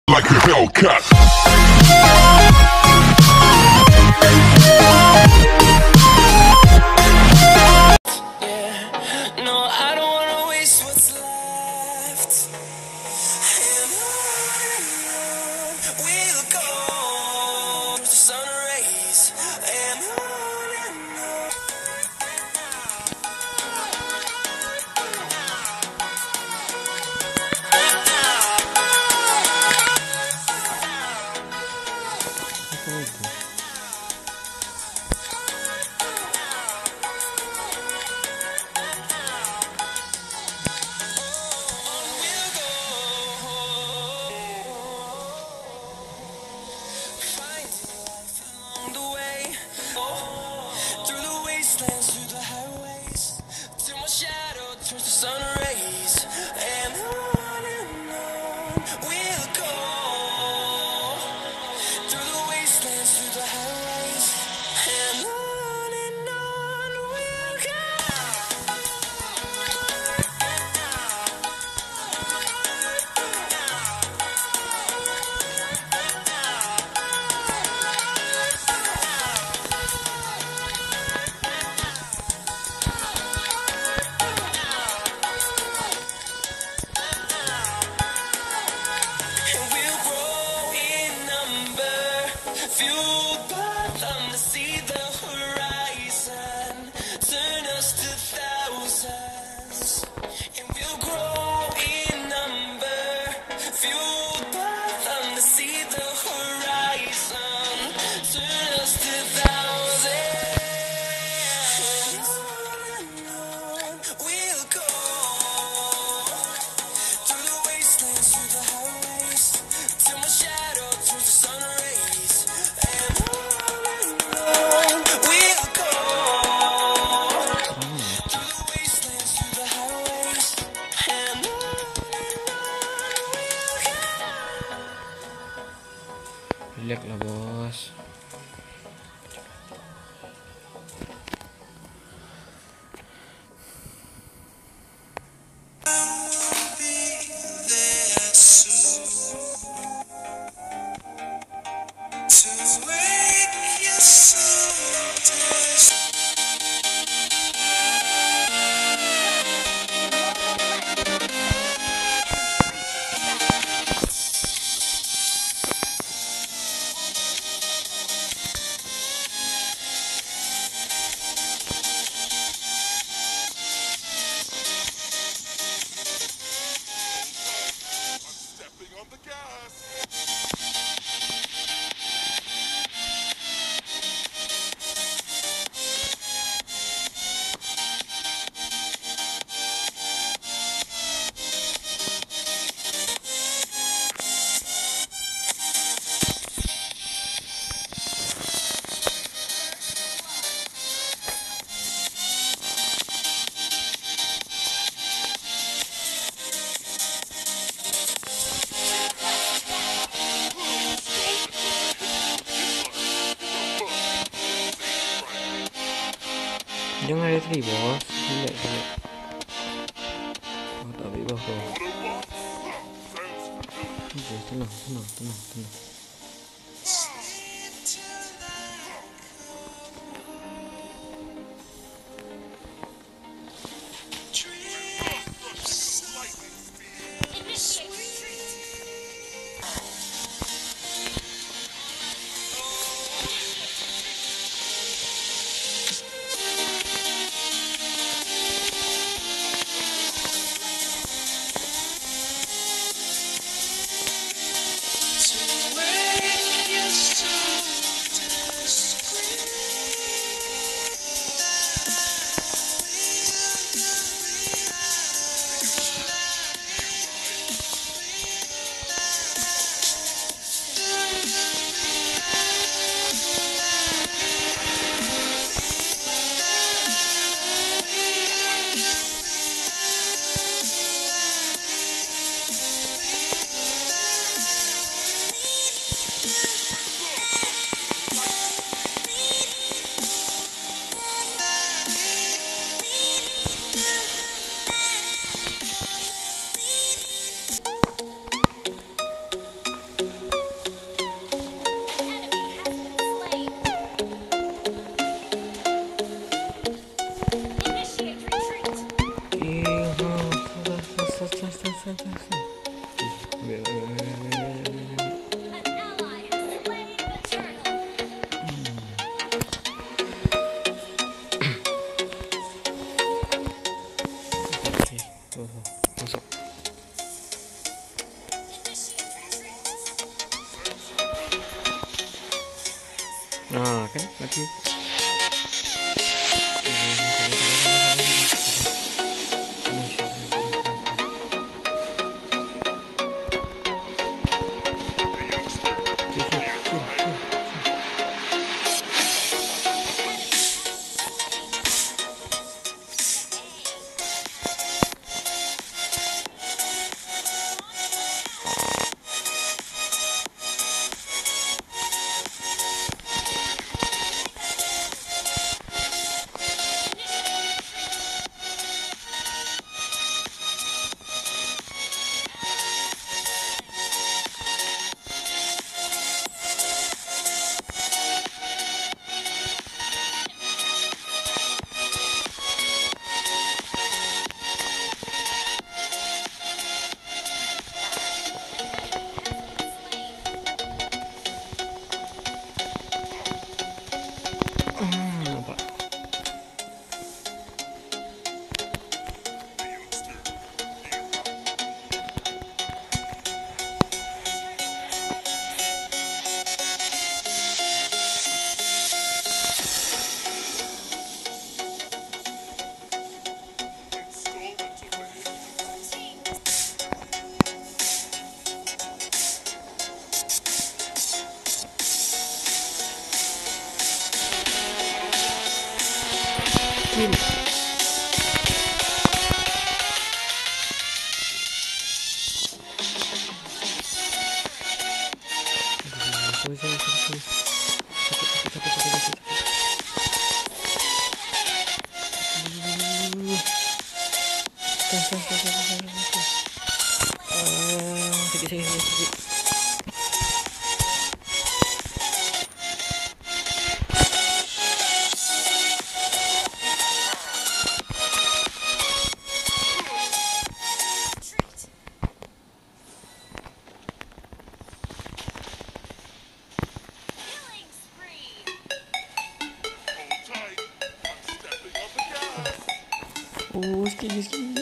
like a Hellcat. Relax lah bos. Jangan retri bos. Relax. Oh, tak ambil bawah kau. Okay, tenang. To wait. Nah, kan mati. Nampak. Kill. Sorry. Sakit. Sakit. Oh, sikit.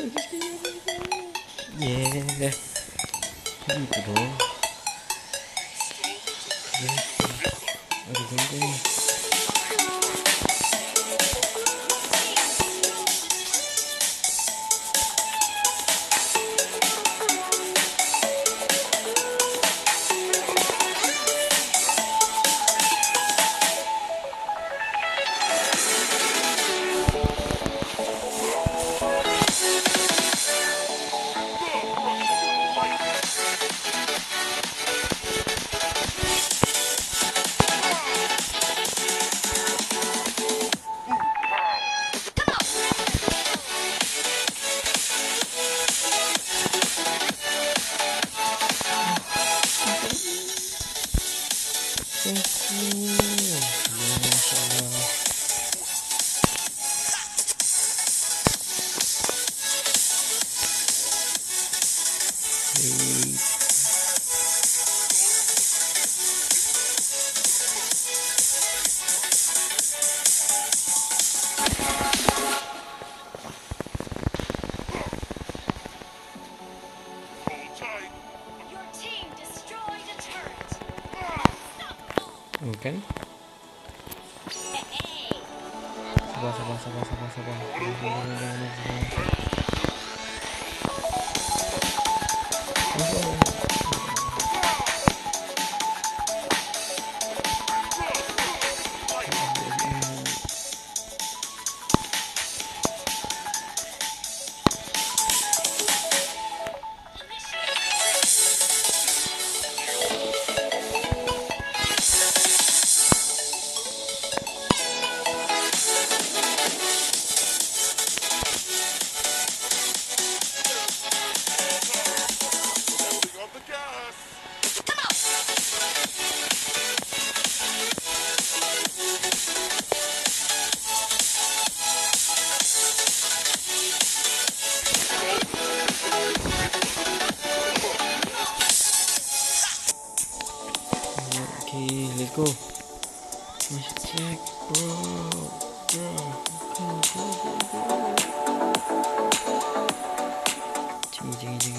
Yeah. Gitu dong. Aduh, ganteng. Kan? Sabar. Okay, let's go. Let's check, bro. Go. Jiggy.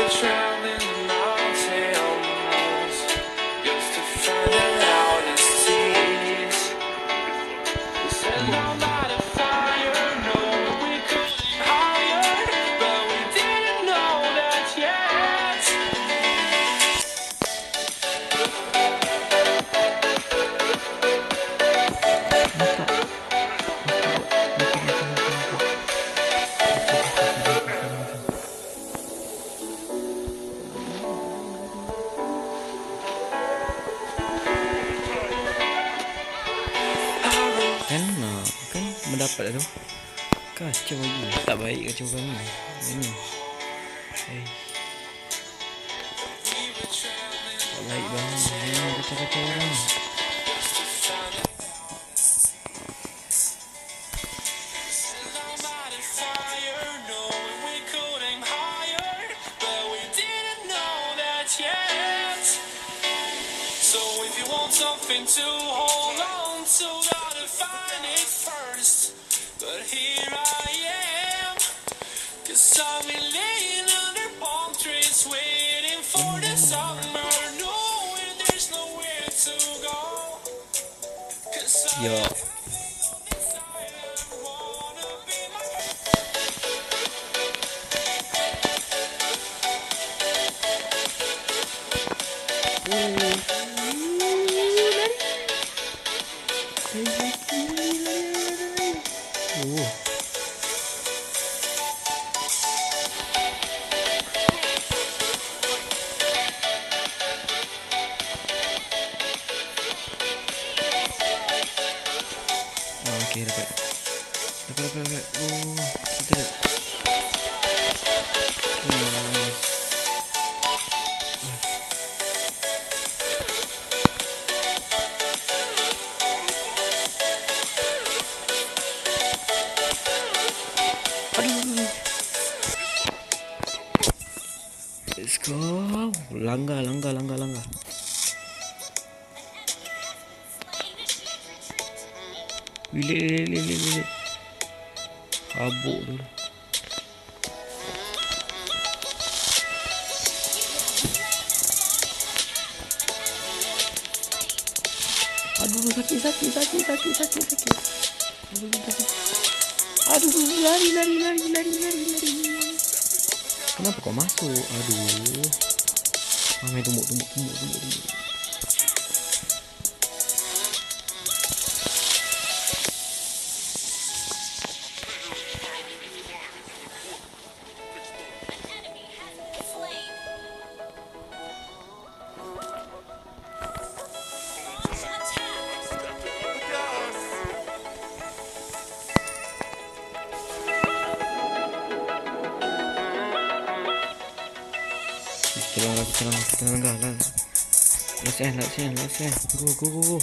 traveling mountains just to find the loudest tears. We said one light a fire, knowing we could higher, but we didn't know that yet. Kan mendapat tu. Kacau lagi. Tak baik kacau kami. Ini. Tak baik banget. Ini kacau-kacau orang. Something to hold on to, gotta find it first. But here I am, 'cause I've been laying under palm trees, waiting for the summer, knowing there's nowhere to go. 'Cause I okey, dapat. Oh, kita let's go. Langgar. Bilik. Habuk dulu. Aduh, sakit. Aduh, lari. Kenapa kau masuk? Aduh. Main tumbuk. Kita langgar. Let's end. Go.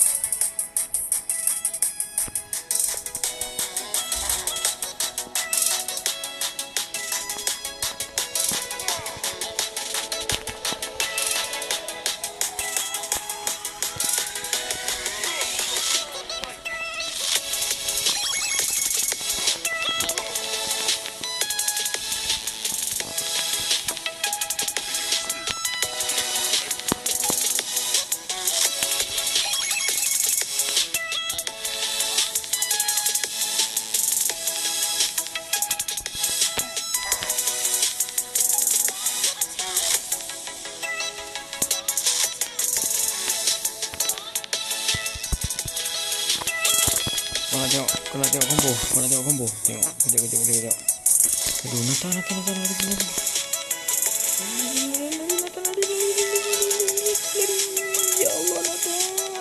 Kau nak tengok combo. Tengok. Aduh, Nathan. Ya Allah, Nathan.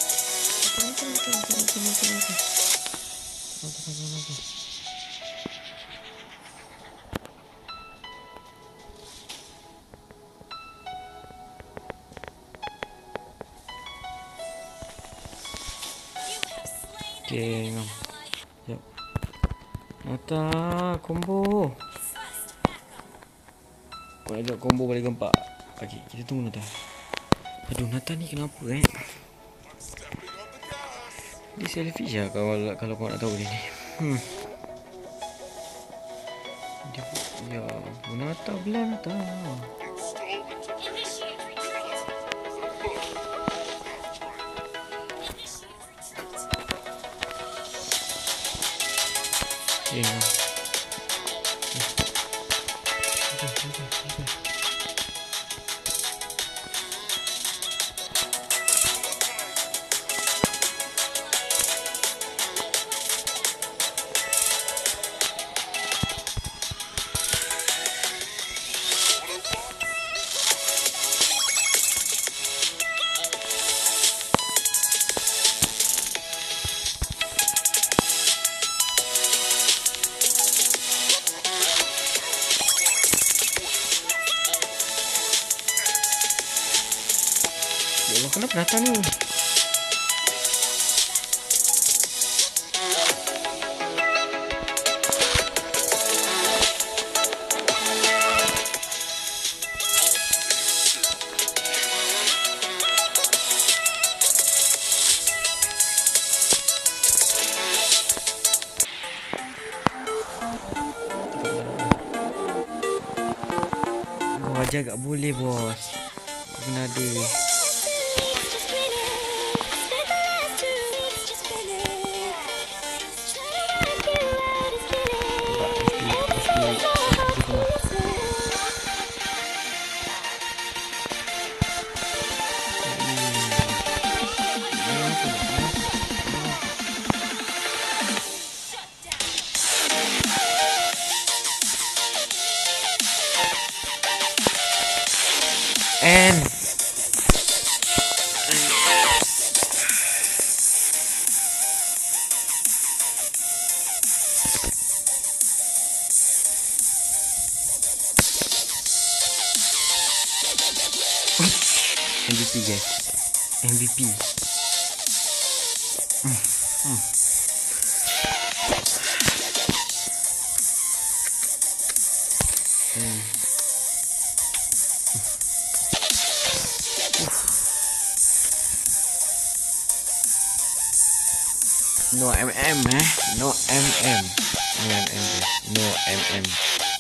Okay, ngam. Sekejap. Nata, combo. Kau nak combo balik gempak. Okay, kita tunggu Nata. Aduh, Nata ni kenapa Dia selfish lah kalau kau nak tahu dia ni. Ya Nata Blanta. Ya Allah, kenapa datang ni? Wajah tak boleh bos. Kena ada. And MVP guys, MVP. No MM no MM. No MM.